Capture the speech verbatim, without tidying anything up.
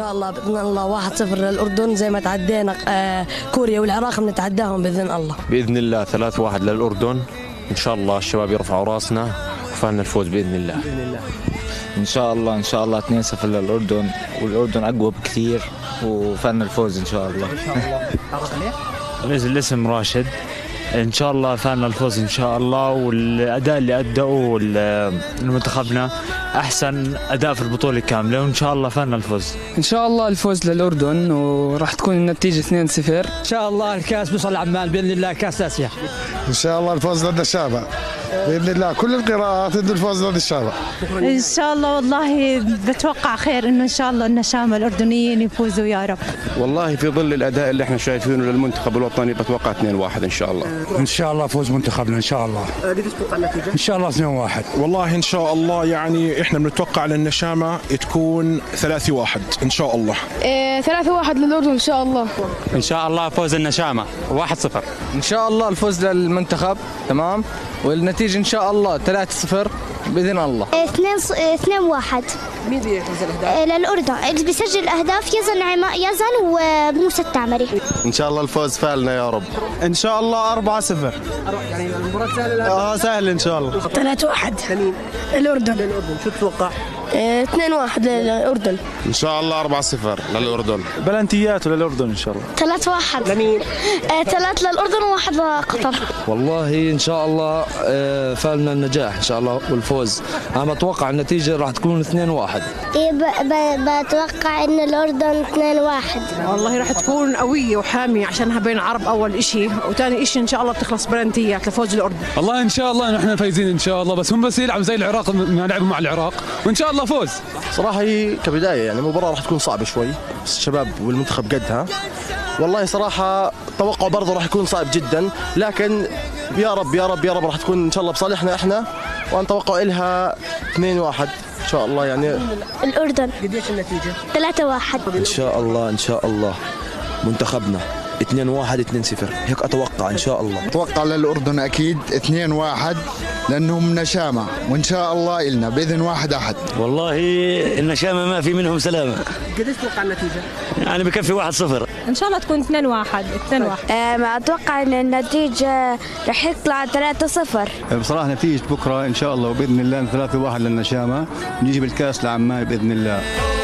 شاء الله باذن الله واحد صفر للاردن زي ما تعدينا آه كوريا والعراق بنتعداهم باذن الله. باذن الله ثلاثة واحد للاردن، ان شاء الله الشباب يرفعوا راسنا وفالنا الفوز باذن الله. باذن الله ان شاء الله ان شاء الله اثنين صفر للاردن، والاردن اقوى بكثير وفالنا الفوز ان شاء الله. ان شاء الله. تعرف عليه؟ نزل الاسم راشد. ان شاء الله فالنا الفوز ان شاء الله، والاداء اللي ادوه المنتخبنا احسن اداء في البطوله كامله، وان شاء الله فالنا الفوز. ان شاء الله الفوز للاردن وراح تكون النتيجه اثنين صفر. ان شاء الله الكاس بيوصل عمان باذن الله، كاس اسيا. ان شاء الله الفوز ضد الشابة باذن الله، كل القراءات ضد الفوز ضد الشابة ان شاء الله. والله بتوقع خير انه ان شاء الله النشامه الاردنيين يفوزوا يا رب. والله في ظل الاداء اللي احنا شايفينه للمنتخب الوطني بتوقع اثنين واحد ان شاء الله. ان شاء الله فوز منتخبنا ان شاء الله. قديش تتوقع النتيجه؟ ان شاء الله اثنين واحد. والله ان شاء الله يعني احنا بنتوقع للنشامه تكون ثلاثة واحد ان شاء الله. إيه ثلاثة واحد للاردن ان شاء الله. ان شاء الله فوز النشامه واحد صفر. ان شاء الله الفوز للمنتخب تمام، والنتيجه ان شاء الله ثلاثة صفر باذن الله. اثنين ص... اثنين واحد. مين بيسجل الاهداف؟ للاردن، اللي بيسجل الاهداف يزن عما... يزن وموسى التعمري. ان شاء الله الفوز فالنا يا رب. ان شاء الله أربعة صفر. يعني المباراه سهله؟ اه سهل ان شاء الله. ثلاثة واحد لمين؟ الاردن. للاردن. شو تتوقع؟ اثنين واحد للاردن. ان شاء الله أربعة صفر للاردن. بلنتيات للاردن ان شاء الله. ثلاثة واحد. لمين؟ ثلاث للاردن وواحد لقطر. والله ان شاء الله فالنا النجاح ان شاء الله والفوز. انا اتوقع النتيجه راح تكون اثنين واحد. إيه ب... ب... بتوقع ان الاردن اثنين واحد. والله راح تكون قويه وحاميه عشانها بين العرب اول شيء، وثاني شيء ان شاء الله بتخلص بلنتيات لفوز الاردن. والله ان شاء الله نحن فايزين ان شاء الله، بس هم بس يلعبوا زي العراق ما لعبوا مع العراق، وان شاء الله فوز. صراحه هي كبدايه يعني المباراه راح تكون صعبه شوي، بس الشباب والمنتخب قدها. والله صراحه التوقع برضه راح يكون صعب جدا، لكن يا رب يا رب يا رب راح تكون ان شاء الله بصالحنا احنا، وانا توقع لها اثنين واحد ان شاء الله. يعني الاردن. قديش النتيجه؟ ثلاثة واحد. ان شاء الله ان شاء الله منتخبنا اثنين واحد اثنين صفر، هيك اتوقع ان شاء الله. اتوقع للاردن اكيد اثنين واحد لانهم نشامه، وان شاء الله النا باذن واحد احد. والله النشامه ما في منهم سلامه. قديش تتوقع النتيجه؟ يعني بكفي واحد صفر. ان شاء الله تكون اثنين واحد. اثنين واحد. آه ما اتوقع ان النتيجه رح يطلع ثلاثة صفر. بصراحه نتيجه بكره ان شاء الله وباذن الله ثلاثة واحد للنشامه، نجيب الكاس لعمان باذن الله.